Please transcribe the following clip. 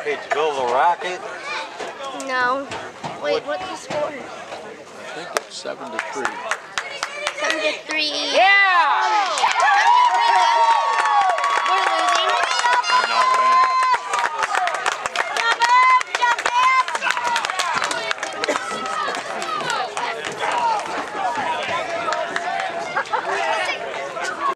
Hey, did you build a rocket? No. Wait, what's the score? I think it's 7-3. 7-3. Yeah!